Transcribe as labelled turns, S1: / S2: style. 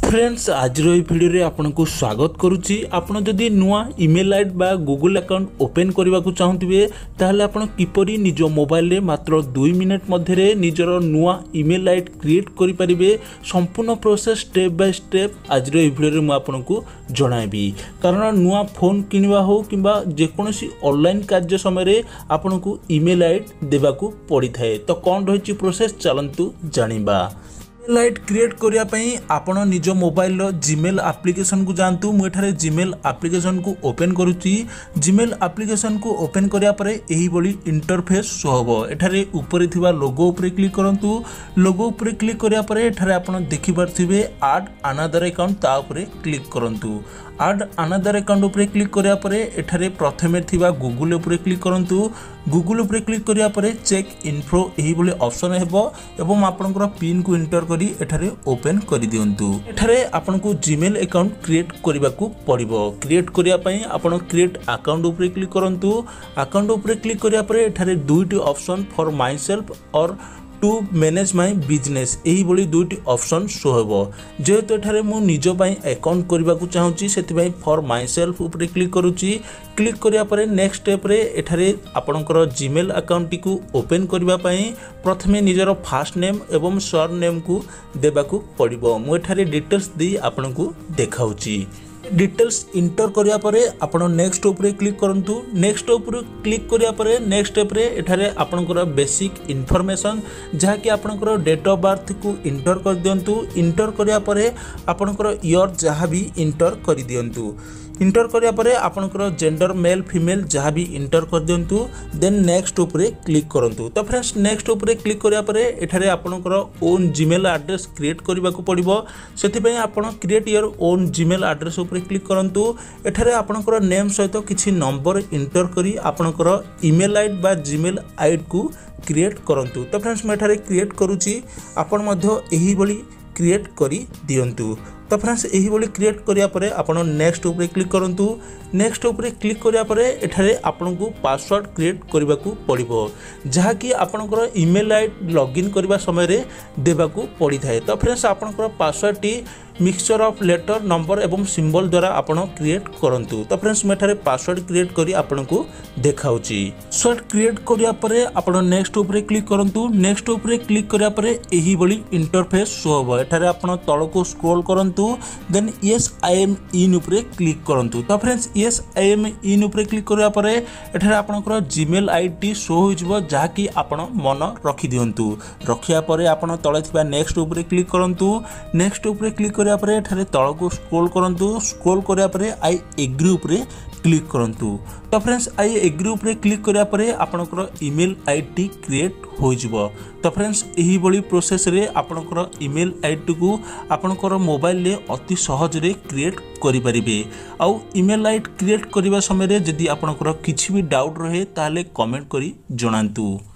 S1: Friends आज video रे आपको स्वागत करुच्ची। आपन जदि नुआ ईमेल आईडी बा गूगल अकाउंट ओपन करने को चाहूबे ताहले आपन किपरि निज मोबाइल रे मात्र 2 मिनिट मध्य निजर नुआ ईमेल आईडी क्रिएट करि परिबे। संपूर्ण प्रोसेस स्टेप बाय स्टेप आज भिडियो रे मु आपनको जणाइबी। कारण नुआ फोन किनिबा हो किंबा जेकोसी ऑनलाइन कार्य समय आपनको ईमेल आईडी देबाकू पड़ी थाए। तो कौन रही प्रोसेस चलतु जानिबा। ईमेल आईडी क्रिएट करने आपण निज मोबाइल जीमेल एप्लिकेशन को जातु। मुझे जीमेल एप्लिकेशन को ओपन करुच्ची। जीमेल एप्लिकेशन को ओपन करापर यही इंटरफेस शो हम। एठारे ऊपर थिबा लोगो उपरे क्लिक करंतु। लोगो उपरे क्लिक करापर एठारे आपण देखि पारथिबे ऐड अनदर अकाउंट ता उपरे क्लिक करंतु। ऐड अनदर अकाउंट उपरे क्लिक करापर एठारे प्रथमे थिबा गूगल उपरे क्लिक करंतु। गूगल उपरे क्लिक करापर चेक इन्फो यही भली ऑप्शन हेबो एवं आपनकर पिन को एंटर करी एठारे ओपन करि दियंतु। एठारे आपनको जीमेल अकाउंट क्रिएट करबा को पड़िबो। क्रिएट करिया पई आपण क्रिएट अकाउंट उपरे क्लिक करंतु। अकाउंट उपरे क्लिक करिया पर एठारे दुईटी ऑप्शन फॉर माई सेल्फ और टू मैनेज माय बिजनेस यही भली दुईटी ऑप्शन शो हेबो। जेहेतु एठारे मु निज पई अकाउंट करबा को चाहूची सेति फॉर माई सेल्फ उपरे क्लिक करूची। क्लिक करिया परे नेक्स्ट स्टेप रे एठारे आपनकर जीमेल अकाउंट को ओपन करबा पई प्रथमे निजर फास्ट नेम एवं सर नेम को देबा को पड़िबो। मु एठारे डिटेल्स दी आपनको देखाउची। डिटेल्स इंटर करिया परे आपण नेक्स्ट उपरे क्लिक करंतु। नेक्स्ट उपरे क्लिक करिया परे नेक्स्ट स्टेप रे एठारे आपनकर बेसिक इन्फॉर्मेशन जहा कि आपनकर डेट ऑफ बर्थ को इंटर कर दियंतु। इंटर करिया परे आपनकर ईयर जहा भी इंटर कर दियंतु। इंटर करिया परे आपनकर जेंडर मेल फीमेल जहाँ भी इंटर कर दियंतु। देन नेक्स्ट उपरे क्लिक करंतु। तो फ्रेंड्स नेक्स्ट उपरे क्लिक करिया परे एठारे आपनकर ओन जीमेल एड्रेस क्रिएट करबा को पड़िबो। सेति पय आपण create your own Gmail address उपरे क्लिक करंतु। एठारे आपनकर नेम सहित किछि नंबर इंटर करी आपनकर ईमेल आईडी बा जीमेल आईडी को क्रिएट करंतु। तो फ्रेंड्स मैं एठारे क्रिएट करूची। आपण मध्य एही बली क्रिएट करी दियंतु। तो फ्रेंड्स यही भली क्रिएट करिया परे आपण नेक्स्ट उपरे क्लिक करंतु। नेक्स्ट उपरे क्लिक करिया परे एठारे आपनको पासवर्ड क्रिएट करबा को पड़िबो जहा कि आपनकर ईमेल आईडी लॉगिन करबा समय रे देबा को पड़ी थाए। तो फ्रेंड्स आपनकर पासवर्ड टी मिक्सचर ऑफ लेटर नंबर एवं सिंबल द्वारा आपण क्रिएट करंतु। तो फ्रेंड्स मैं एठारे पासवर्ड क्रिएट करी आपनको देखाउची। पासवर्ड क्रिएट करिया परे आपण नेक्स्ट उपरे क्लिक करंतु। नेक्स्ट उपरे क्लिक करिया परे एही भली इंटरफेस शो हो। एठारे आपण तळ को स्क्रॉल करंतु। Then yes I am in उपरे क्लिक करंतु। तो friends yes I am in उपरे क्लिक करिया परे एठारे आपनकर जीमेल आईडी शो हो जिवो जहा कि आपण मन रखि दियंतु। रखिया परे आपण तळे थिबा नेक्स्ट उपरे क्लिक करंतु। नेक्स्ट उपरे क्लिक करिया परे एठारे तळ को स्क्रॉल करंतु। स्क्रॉल करिया परे आई एग्री उपरे क्लिक करंतु। तो फ्रेंड्स आई एग्री उपरे क्लिक करिया परे आपनकर ईमेल आईडी क्रिएट हो जिवो। तो फ्रेंड्स यही भली प्रोसेस रे आपनकर ईमेल आईडी को आपनकर मोबाइल रे अति सहज रे क्रिएट करि परिबे। आ ईमेल आईडी क्रिएट करबा समय रे जदि आपनकर किछि भी डाउट रहे ताले कमेंट करी जणांतु।